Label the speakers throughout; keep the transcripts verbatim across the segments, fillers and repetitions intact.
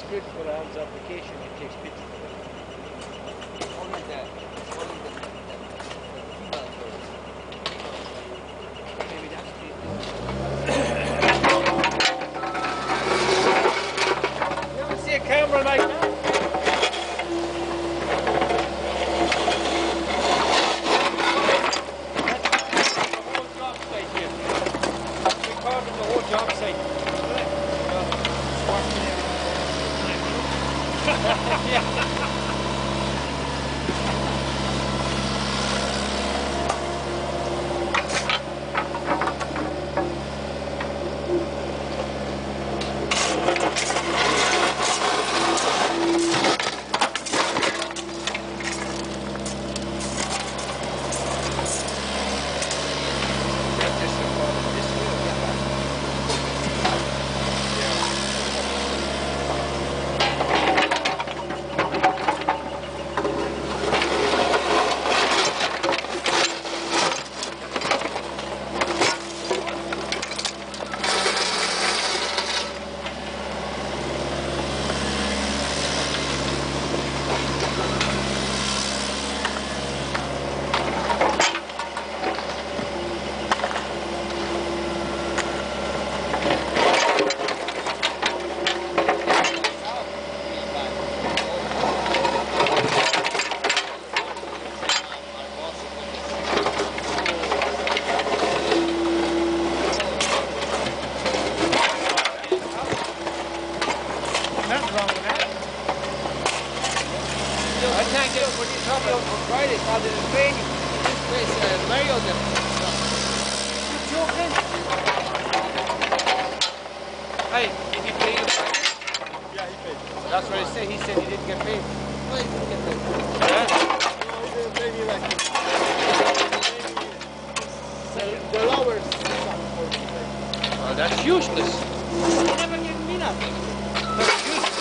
Speaker 1: good for a hands application, it takes pity.
Speaker 2: Only that. Only the female birds.
Speaker 1: Maybe that's the... You ever see a camera like that? Job site. Yeah. I can't get what you're talking about on Friday, because it is raining. This place, uh, Mario did it. You joking? Hey, did he pay you Friday?
Speaker 3: Yeah, he paid.
Speaker 1: That's what he said. He said he didn't get paid.
Speaker 2: Why didn't you get paid?
Speaker 1: Yeah?
Speaker 3: No, he didn't pay me like this. The, the lowers for me.
Speaker 1: Well, that's useless.
Speaker 2: You never give me nothing.
Speaker 1: That's useless.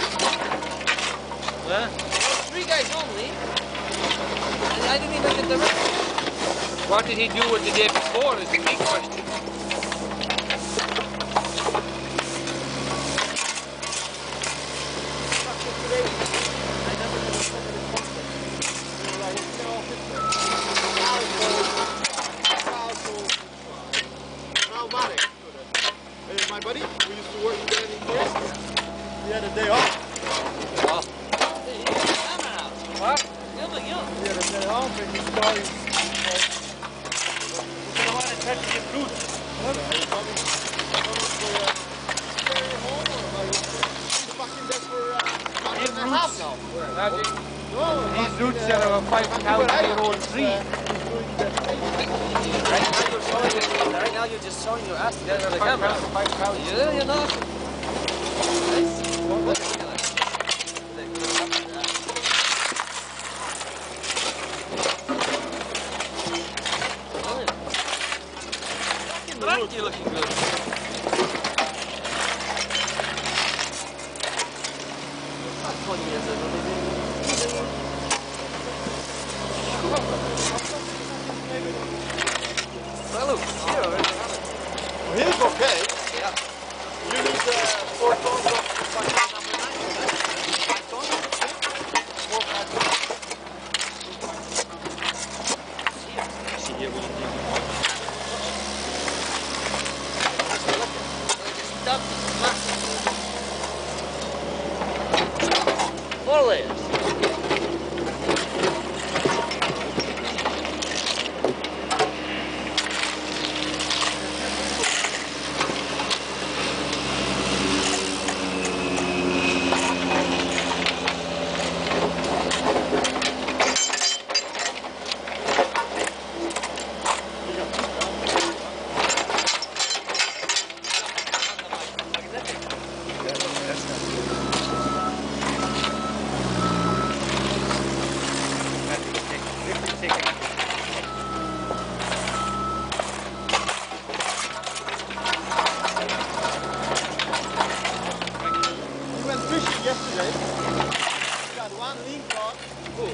Speaker 1: Huh?
Speaker 2: Three guys only. And I didn't even get the rest.
Speaker 1: What did he do with the day before is the big question.
Speaker 3: My buddy, we used to work together in Forest. He had a day off.
Speaker 1: Oh. What?
Speaker 3: He had a day off and he started.
Speaker 1: He's the one that touched your fruit.
Speaker 3: What? He's coming for uh, stay home or like, he's fucking there for uh, a month and a half now.
Speaker 1: Nothing.
Speaker 3: No,
Speaker 1: These roots are a five thousand year old tree.
Speaker 2: Right now you're showing it. Right now you're just showing your ass to the camera.
Speaker 1: Five thousand.
Speaker 2: Yeah, you're not. You're looking good. Not twenty years ago. Well, look, here already have it.
Speaker 3: Well, he's okay.
Speaker 2: Yeah.
Speaker 3: You need uh, four tons of fucking number nine, right? Five tons? Four, five tons.
Speaker 1: See here, will you dig?
Speaker 2: Stop massive. Four layers.
Speaker 3: Yesterday, we got one link rod. Oh,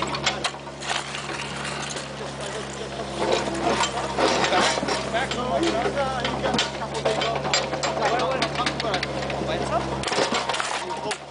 Speaker 3: back, back to my brother. He got a couple days off. By itself?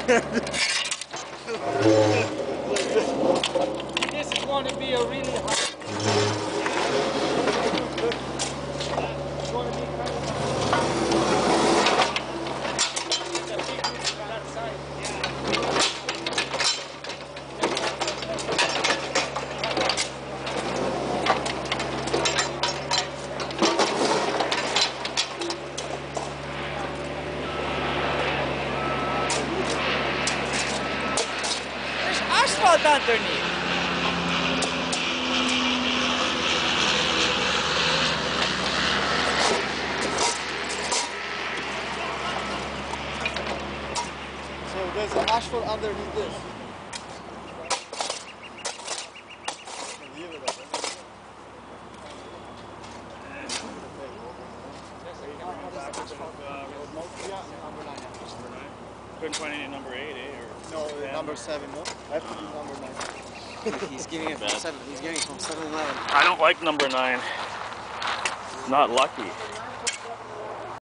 Speaker 1: This is going to be a really hot. It's going to be kind of it's a big roof on that side.
Speaker 2: There's asphalt underneath.
Speaker 3: So there's an asphalt underneath this. Yeah, number nine.
Speaker 4: Couldn't find any number eight, eh? Or
Speaker 3: No, uh, number seven, no? Have to be number nine.
Speaker 2: He's getting it from seven. He's getting it from seven eleven.
Speaker 4: I don't like number nine. Not lucky.